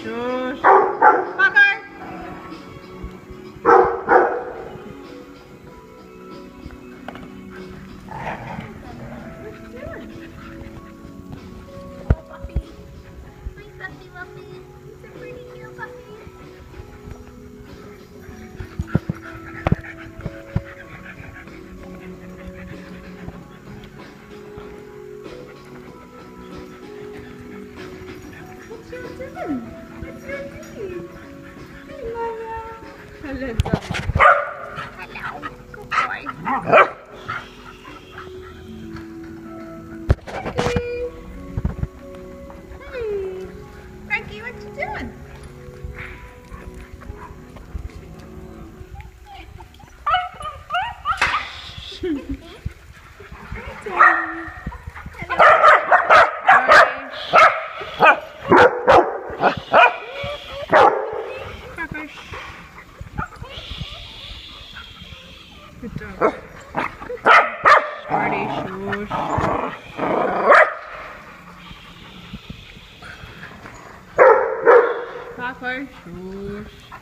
shush. Parker. What's your doing? What's your doing? Hello, Donna. Hello. Good boy. Hey. Frankie, what you doing? Good dog. Good dog. Smarty, shush. Parker, shush.